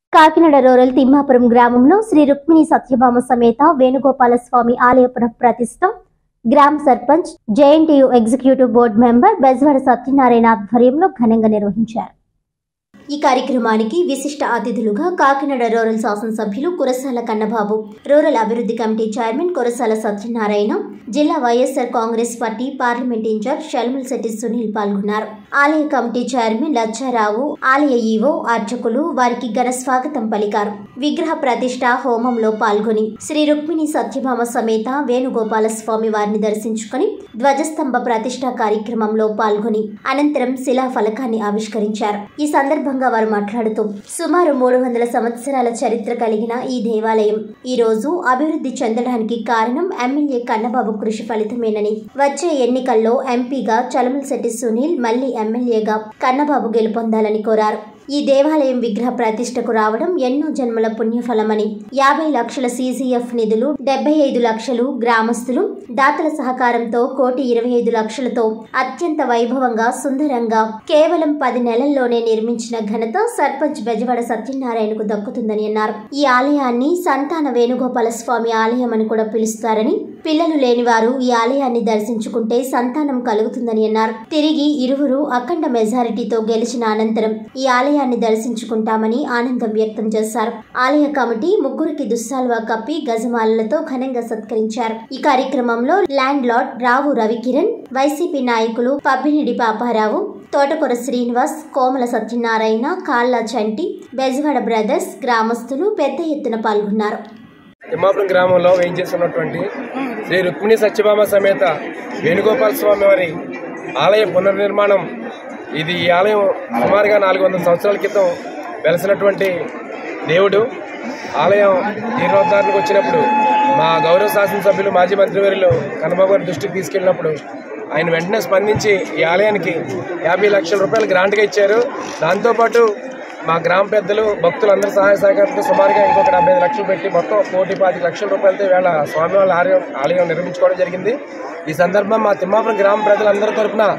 Kakinada rural Thimmapuram గ్రామంలో శ్రీ రుక్మిణి సత్యభామ సమేత వేణుగోపాల స్వామి ఆలయ పునఃప్రతిష్ఠ గ్రామ sarpanch JNTU executive board member Bezawada Satyanarayana ఆధ్వర్యంలో ఘనంగా నిర్వహించారు. ఈ కార్యక్రమానికి విశిష్ట అతిథులుగా కాకినాడ రూరల్ శాసనసభ్యులు కురసాల కన్నబాబు, రూరల్ అభివృద్ధి కమిటీ చైర్మన్ కురసాల సత్యనారాయణ, జిల్లా YSR Congress party parliament incharge షల్ముల్శెట్టి సునీల్ పాల్గొన్నారు. ఆలయ కమిటీ చైర్మన్ లచ్చారావు, ఆలయ ఈవో, అర్చకులు వారికి ఘన స్వాగతం పలికారు. విగ్రహ ప్రతిష్ఠ హోమంలో పాల్గొని శ్రీ రుక్మిణి సత్యభామ సమేత వేణుగోపాల స్వామి వారిని దర్శించుకుని ధ్వజస్తంభ ప్రతిష్ఠ కార్యక్రమంలో పాల్గొని అనంతరం శిలాఫలకాన్ని ఆవిష్కరించారు. ఈ సందర్భంగా వారు మాట్లాడుతూ సుమారు 300 సంవత్సరాల చరిత్ర కలిగిన ఈ దేవాలయం ఈ రోజు అభివృద్ధి చెందడానికి కారణం ఎమ్మెల్యే కన్నబాబు కృషి ఫలితమేనని, వచ్చే ఎన్నికల్లో ఎంపీగా చలమలశెట్టి సునీల్, మళ్లీ ఎమ్మెల్యేగా కన్నబాబు గెలుపొందాలని కోరారు. ఈ దేవాలయం విగ్రహ ప్రతిష్టకు రావడం ఎన్నో జన్మల పుణ్యఫలమని, 50 లక్షల సీజీఎఫ్ నిధులు, 75 లక్షలు గ్రామస్తులు దాతల సహకారంతో 1,25 లక్షలతో అత్యంత వైభవంగా సుందరంగా కేవలం 10 నెలల్లోనే నిర్మించిన ఘనత సర్పంచ్ బెజవాడ సత్యనారాయణకు దక్కుతుందని అన్నారు. ఈ ఆలయాన్ని సంతాన వేణుగోపాల స్వామి ఆలయం అని కూడా పిలుస్తారని, పిల్లలు లేని వారు ఈ ఆలయాన్ని దర్శించుకుంటే సంతానం కలుగుతుందని అన్నారు. తిరిగి ఇరువురు అఖండ మెజారిటీతో గెలిచిన అనంతరం ఈ ఆలయాన్ని దర్శించుకుంటామని ఆనందం వ్యక్తం చేశారు. ఆలయ కమిటీ ముగ్గురికి దుస్సాల్వా కప్పి గజమాలలతో ఘనంగా సత్కరించారు. ఈ కార్యక్రమంలో landlord Rao Ravikiran, YCP నాయకులు పబ్బినిడి పాపారావు, తోటకూర శ్రీనివాస్, కోమల సత్యనారాయణ, కాళ్ళ చంటి, బెజవాడ బ్రదర్స్, గ్రామస్తులు పెద్ద ఎత్తున పాల్గొన్నారు. తిమ్మాపురం గ్రామంలో వేయించేస్తున్నటువంటి శ్రీ రుక్మిణి సత్యభామ సమేత వేణుగోపాల స్వామి వారి ఆలయ పునర్నిర్మాణం. ఈ ఆలయం సుమారుగా 400 సంవత్సరాల క్రితం వెలసినటువంటి దేవుడు. ఆలయం జీర్ణోద్ధారణకు వచ్చినప్పుడు మా గౌరవ శాసనసభ్యులు మాజీ మంత్రివర్యులు కన్నబాబు గారి దృష్టికి తీసుకెళ్ళినప్పుడు ఆయన వెంటనే స్పందించి ఈ ఆలయానికి 50 లక్షల రూపాయలు గ్రాంట్గా ఇచ్చారు. దాంతోపాటు మా గ్రామ పెద్దలు, భక్తులు అందరూ సహాయ సహకారంతో సుమారుగా ఇంకొక 75 లక్షలు పెట్టి మొత్తం 1,25 లక్షల రూపాయలతో ఈవేళ స్వామివారి ఆలయం నిర్మించుకోవడం జరిగింది. ఈ సందర్భం మా తిమ్మాపురం గ్రామ ప్రజలందరి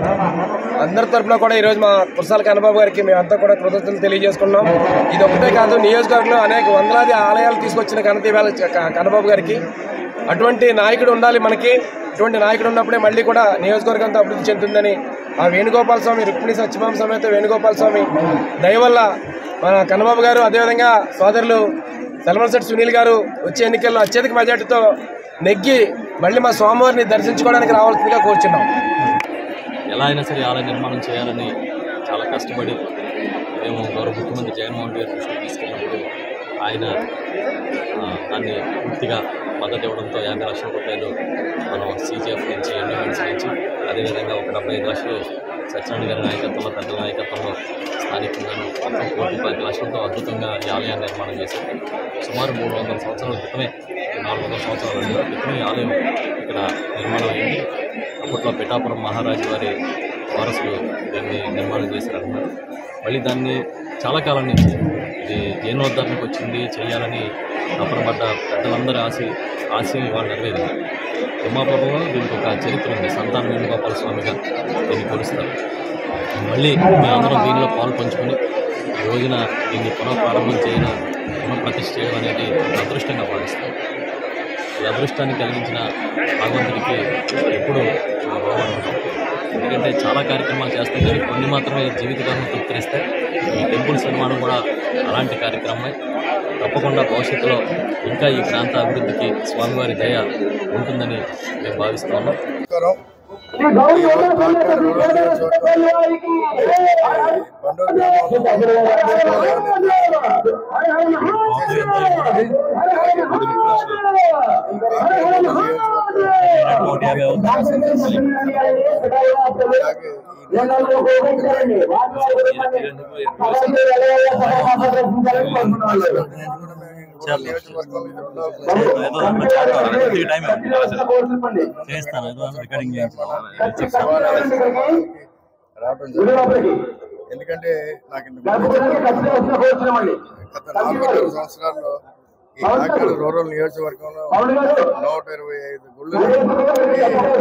తరఫున కూడా ఈరోజు మా కురసాల కన్నబాబు గారికి మేమంతా కూడా కృతజ్ఞతలు తెలియజేసుకున్నాం. ఇది ఒకటే కాదు, నియోజకవర్గంలో అనేక వందలాది ఆలయాలు తీసుకొచ్చిన ఘనత ఈవేళ కన్నబాబు గారికి. అటువంటి నాయకుడు ఉండాలి మనకి. ఇటువంటి నాయకుడు ఉన్నప్పుడే మళ్ళీ కూడా నియోజకవర్గంతో అభివృద్ధి చెందుతుందని ఆ వేణుగోపాల స్వామి, రుక్మిణి సత్యభామ సమేత వేణుగోపాల స్వామి దయ వల్ల మన కన్నబాబు గారు, అదేవిధంగా సోదరులు చలమలశెట్టి సునీల్ గారు వచ్చే ఎన్నికల్లో అత్యధిక మెజార్టీతో నెగ్గి మళ్ళీ మా స్వామివారిని దర్శించుకోవడానికి రావాల్సిందిగా కోరుచున్నాం. ఎలా అయినా సరే ఆలయ నిర్మాణం చేయాలని చాలా కష్టపడి మేము గౌరవ ముఖ్యమంత్రి జగన్మోహన్ రెడ్డి గారి దృష్టికి తీసుకెళ్ళినప్పుడు ఆయన దాన్ని పూర్తిగా మద్దతు ఇవ్వడంతో 50 లక్షల రూపాయలు మనం సీజీఎఫ్ నుంచి, ఎండోమెంట్స్ నుంచి, అదేవిధంగా ఒక 75 లక్షలు సత్యనారాయణ గారి నాయకత్వంలో, పెద్దల నాయకత్వంలో స్థానికంగాను మొత్తం 1,25 లక్షలతో అద్భుతంగా ఈ ఆలయాన్ని నిర్మాణం చేశారు. సుమారు 300 సంవత్సరాల క్రితమే, 400 సంవత్సరాల క్రితమే ఈ ఆలయం ఇక్కడ నిర్మాణం అయింది. అప్పట్లో పిఠాపురం మహారాజు వారి వారసులు దీన్ని నిర్మాణం చేశారంటున్నారు. మళ్ళీ దాన్ని చాలా కాలం నుంచి ఇది జీర్ణోద్ధరణకు వచ్చింది, చేయాలని తపనపడ్డ పెద్దలందరి ఆశయం ఇవాళ నెరవేరింది. తిమ్మాపురంలో దీనికి ఒక చరిత్ర ఉంది. సంతాన వేణుగోపాల స్వామిగా దీన్ని కొలుస్తారు. మళ్ళీ మేమందరం దీనిలో పాలు పంచుకొని ఈ రోజున దీన్ని పునఃప్రారంభం చేయడం, పునఃప్రతిష్ఠ చేయడం అనేది అదృష్టంగా భావిస్తాం. ఈ అదృష్టాన్ని కలిగించిన భగవంతుడికి ఎప్పుడూ బాగుంటాం. ఎందుకంటే చాలా కార్యక్రమాలు చేస్తాం, కానీ కొన్ని మాత్రమే జీవితకాలం తృప్తిస్తాయి. ఈ టెంపుల్స్ నిర్మాణం కూడా అలాంటి కార్యక్రమమే. తప్పకుండా భవిష్యత్తులో ఇంకా ఈ ప్రాంత అభివృద్ధికి స్వామివారి దయ ఉంటుందని మేము భావిస్తూ ఉన్నాం. ఎందుకంటే నాకు గత 4 సంవత్సరాల్లో ఈ కాకినాడ రూరల్ నియోజకవర్గంలో 125 గుళ్ళు